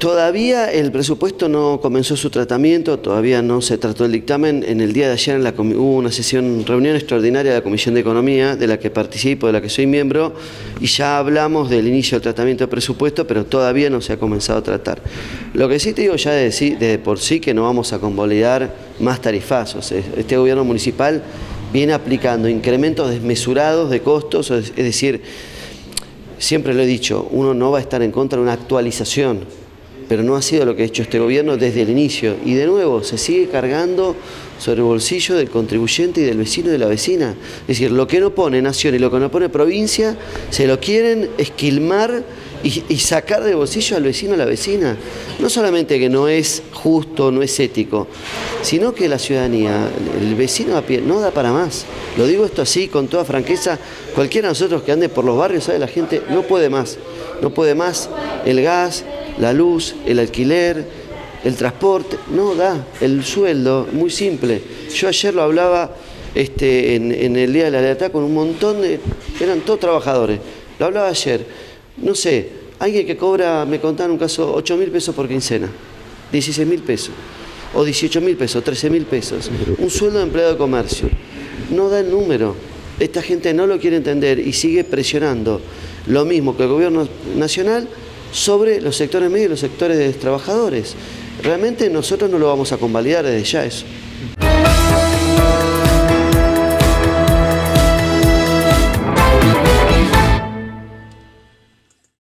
Todavía el presupuesto no comenzó su tratamiento, todavía no se trató el dictamen. En el día de ayer hubo una reunión extraordinaria de la Comisión de Economía, de la que participo, de la que soy miembro, y ya hablamos del inicio del tratamiento del presupuesto, pero todavía no se ha comenzado a tratar. Lo que sí te digo ya de por sí que no vamos a convalidar más tarifazos. Este gobierno municipal viene aplicando incrementos desmesurados de costos, es decir, siempre lo he dicho, uno no va a estar en contra de una actualización, pero no ha sido lo que ha hecho este gobierno desde el inicio. Y de nuevo, se sigue cargando sobre el bolsillo del contribuyente y del vecino y de la vecina. Es decir, lo que no pone nación y lo que no pone provincia, se lo quieren esquilmar y sacar del bolsillo al vecino o a la vecina. No solamente que no es justo, no es ético, sino que la ciudadanía, el vecino a pie, no da para más. Lo digo esto así, con toda franqueza, cualquiera de nosotros que ande por los barrios sabe, la gente no puede más. No puede más el gas, la luz, el alquiler, el transporte, no da, el sueldo, muy simple. Yo ayer lo hablaba en el Día de la Lealtad con un montón eran todos trabajadores, lo hablaba ayer, no sé, alguien que cobra, me contaron un caso, 8.000 pesos por quincena, 16.000 pesos, o 18.000 pesos, 13.000 pesos, un sueldo de empleado de comercio, no da el número. Esta gente no lo quiere entender y sigue presionando lo mismo que el gobierno nacional sobre los sectores medios y los sectores de trabajadores. Realmente nosotros no lo vamos a convalidar desde ya eso.